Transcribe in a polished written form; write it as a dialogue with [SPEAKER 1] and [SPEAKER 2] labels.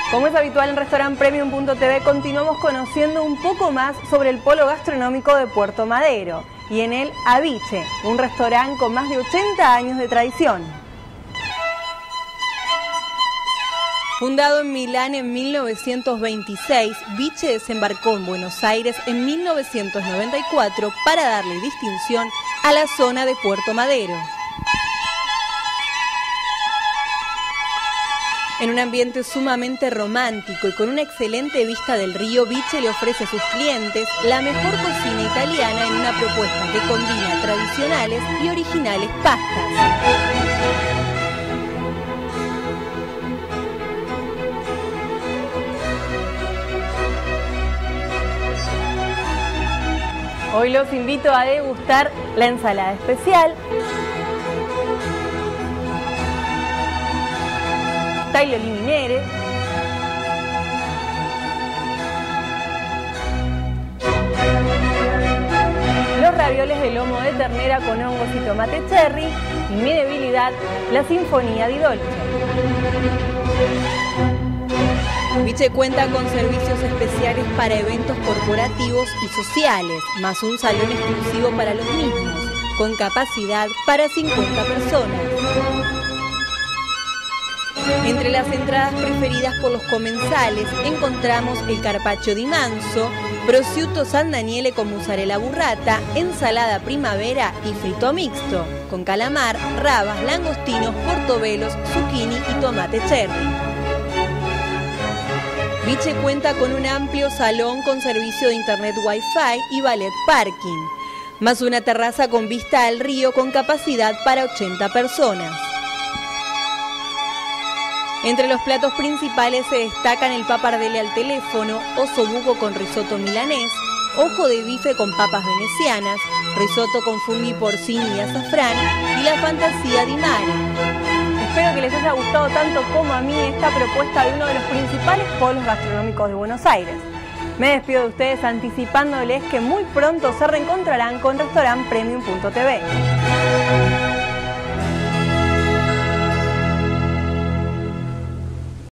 [SPEAKER 1] Como es habitual en Restaurant Premium.tv, continuamos conociendo un poco más sobre el polo gastronómico de Puerto Madero y en él Aviche, un restaurante con más de 80 años de tradición. Fundado en Milán en 1926, Viche desembarcó en Buenos Aires en 1994 para darle distinción a la zona de Puerto Madero. En un ambiente sumamente romántico y con una excelente vista del río, Viche le ofrece a sus clientes la mejor cocina italiana en una propuesta que combina tradicionales y originales pastas. Hoy los invito a degustar la ensalada especial, taglioli minere, los ravioles de lomo de ternera con hongos y tomate cherry y mi debilidad, la sinfonía di dolce. Viche cuenta con servicios especiales para eventos corporativos y sociales, más un salón exclusivo para los mismos, con capacidad para 50 personas. Entre las entradas preferidas por los comensales encontramos el carpaccio di manzo, prosciutto San Daniele con mozzarella burrata, ensalada primavera y frito mixto, con calamar, rabas, langostinos, portobelos, zucchini y tomate cherry. Viche cuenta con un amplio salón con servicio de internet Wi-Fi y valet parking, más una terraza con vista al río con capacidad para 80 personas. Entre los platos principales se destacan el pappardelle al teléfono, osobuco con risotto milanés, ojo de bife con papas venecianas, risotto con funghi porcini y azafrán y la fantasía di mare. Espero que les haya gustado tanto como a mí esta propuesta de uno de los principales polos gastronómicos de Buenos Aires. Me despido de ustedes anticipándoles que muy pronto se reencontrarán con Restaurant Premium.tv.